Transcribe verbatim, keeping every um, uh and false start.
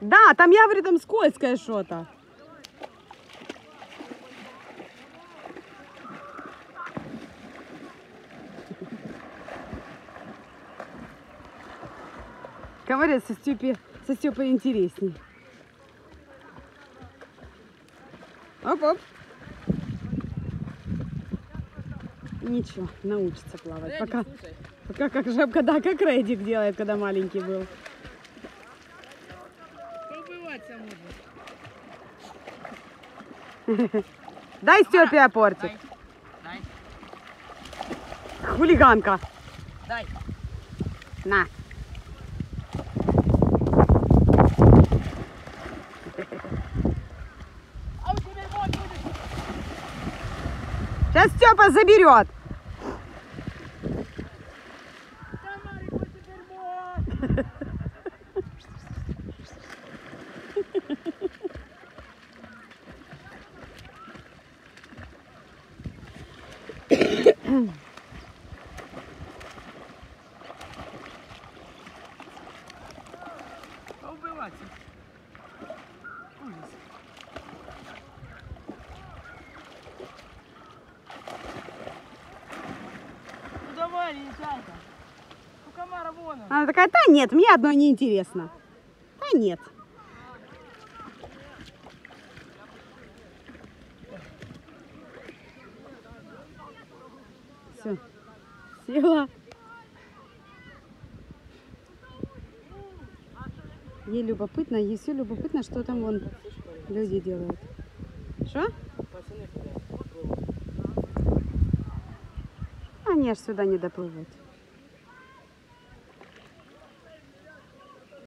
Да, там, я говорю, там скользкое что-то. Говорят, со Степой, со Степой интересней. Оп-оп. Ничего, научится плавать. Редик, пока, слушай. пока как жабка, да, как Редик делает, когда маленький был. Побываться можно. Дай Степе опортик. Дай. Хулиганка. Дай. На. А у тебя вот будет. Сейчас Степа заберет. Тамаре, вот теперь вот. Побываться. Ужас. Ну давай, ребята. У комара вон он. Она такая, да нет, мне одно не интересно. Да нет. Все, села. Ей любопытно, ей все любопытно, что там вон люди делают. Что? Пацаны, куда? Они аж сюда не доплывут.